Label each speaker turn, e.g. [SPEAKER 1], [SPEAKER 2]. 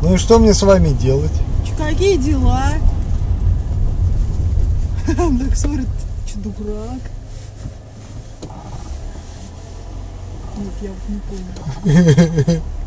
[SPEAKER 1] Ну и что мне с вами делать?
[SPEAKER 2] Какие дела? Так смотрит, че дурак. Нет, я вот не понял.